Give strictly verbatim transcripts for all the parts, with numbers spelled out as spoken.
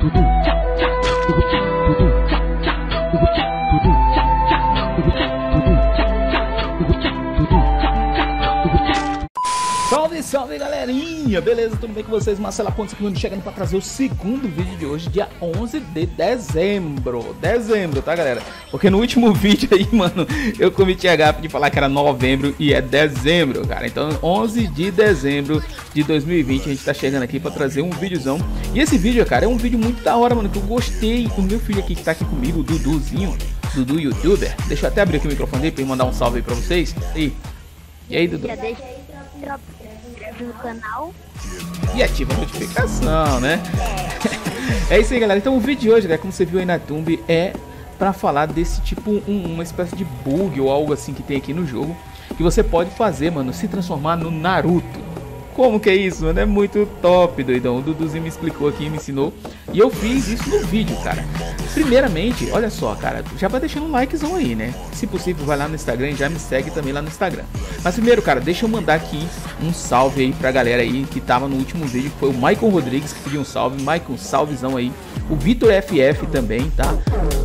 Salve, salve galerinha, beleza? Tudo bem com vocês? Marcelo Pontes aqui, chegando para trazer o segundo vídeo de hoje, dia onze de dezembro. Dezembro, tá galera? Porque no último vídeo aí, mano, eu cometi a gafe de falar que era novembro e é dezembro, cara. Então onze de dezembro de dois mil e vinte a gente tá chegando aqui para trazer um videozão. E esse vídeo, cara, é um vídeo muito da hora, mano, que eu gostei. O meu filho aqui que tá aqui comigo, o Duduzinho, Dudu YouTuber. Deixa eu até abrir aqui o microfone dele pra ele mandar um salve aí pra vocês. E, e aí, Dudu? Já deixa aí, inscreve no canal e ativa a notificação, né? É isso aí, galera. Então o vídeo de hoje, né, como você viu aí na thumb, é pra falar desse tipo, um, uma espécie de bug ou algo assim que tem aqui no jogo, que você pode fazer, mano, se transformar no Naruto. Como que é isso, mano? É muito top, doidão. O Duduzinho me explicou aqui, me ensinou. E eu fiz isso no vídeo, cara. Primeiramente, olha só, cara, já vai deixando um likezão aí, né? Se possível, vai lá no Instagram e já me segue também lá no Instagram. Mas primeiro, cara, deixa eu mandar aqui um salve aí pra galera aí que tava no último vídeo, que foi o Maicon Rodrigues que pediu um salve. Maicon, salvezão aí. O Vitor F F também, tá?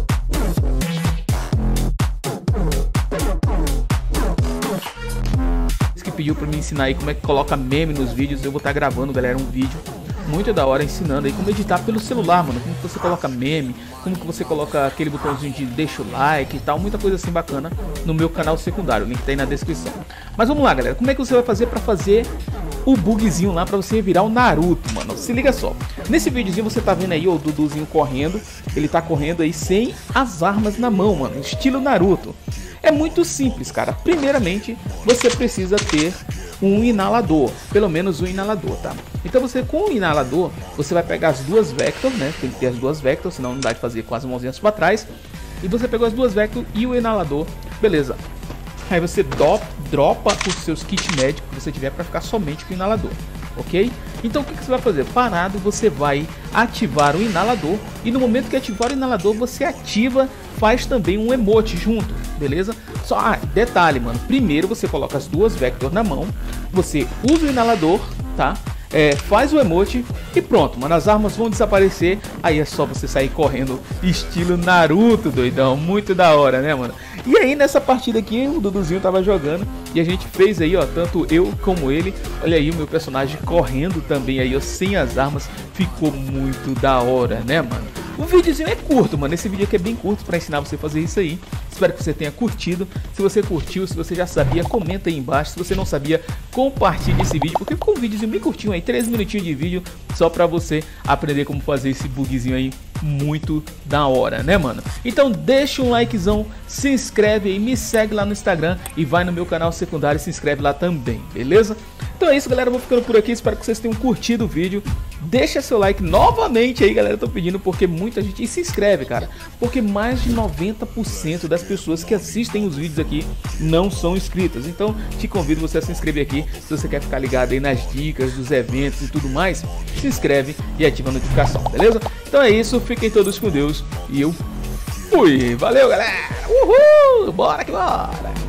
Pediu para me ensinar aí como é que coloca meme nos vídeos. Eu vou estar gravando, galera, um vídeo muito da hora ensinando aí como editar pelo celular, mano. Como que você coloca meme, como que você coloca aquele botãozinho de deixa o like e tal, muita coisa assim bacana no meu canal secundário, o link tá aí na descrição. Mas vamos lá, galera, como é que você vai fazer para fazer o bugzinho lá para você virar o Naruto, mano? Se liga só, nesse videozinho você tá vendo aí o Duduzinho correndo, ele tá correndo aí sem as armas na mão, mano, estilo Naruto. É muito simples, cara. Primeiramente, você precisa ter um inalador, pelo menos um inalador, tá? Então você, com o inalador, você vai pegar as duas Vector, né? Tem que ter as duas Vector, senão não dá de fazer com as mãozinhas para trás. E você pegou as duas Vector e o inalador, beleza. Aí você do, dropa os seus kits médicos que você tiver para ficar somente com o inalador, ok? Então o que, que você vai fazer? Parado, você vai ativar o inalador e no momento que ativar o inalador, você ativa, faz também um emote junto, beleza? Só, ah, detalhe, mano, primeiro você coloca as duas Vector na mão, você usa o inalador, tá? É, faz o emote e pronto, mano, as armas vão desaparecer. Aí é só você sair correndo estilo Naruto, doidão. Muito da hora, né, mano? E aí nessa partida aqui o Duduzinho tava jogando e a gente fez aí, ó, tanto eu como ele. Olha aí o meu personagem correndo também aí, ó, sem as armas. Ficou muito da hora, né, mano? O videozinho é curto, mano. Esse vídeo aqui é bem curto pra ensinar você a fazer isso aí. Espero que você tenha curtido. Se você curtiu, se você já sabia, comenta aí embaixo. Se você não sabia, compartilhe esse vídeo, porque ficou um videozinho bem curtinho aí, três minutinhos de vídeo, só pra você aprender como fazer esse bugzinho aí muito da hora, né, mano? Então deixa um likezão, se inscreve aí, me segue lá no Instagram e vai no meu canal secundário e se inscreve lá também, beleza? Então é isso, galera, eu vou ficando por aqui, espero que vocês tenham curtido o vídeo. Deixa seu like novamente aí, galera, eu tô pedindo porque muita gente... E se inscreve, cara, porque mais de noventa por cento das pessoas que assistem os vídeos aqui não são inscritas. Então te convido você a se inscrever aqui, se você quer ficar ligado aí nas dicas dos eventos e tudo mais, se inscreve e ativa a notificação, beleza? Então é isso, fiquem todos com Deus e eu fui. Valeu, galera! Uhul! Bora que bora!